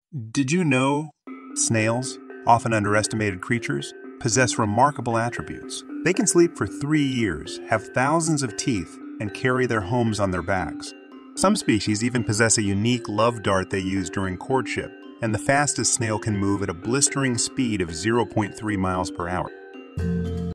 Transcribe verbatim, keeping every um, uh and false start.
Did you know snails, often underestimated creatures, possess remarkable attributes? They can sleep for three years, have thousands of teeth, and carry their homes on their backs. Some species even possess a unique love dart they use during courtship, and the fastest snail can move at a blistering speed of zero point three miles per hour.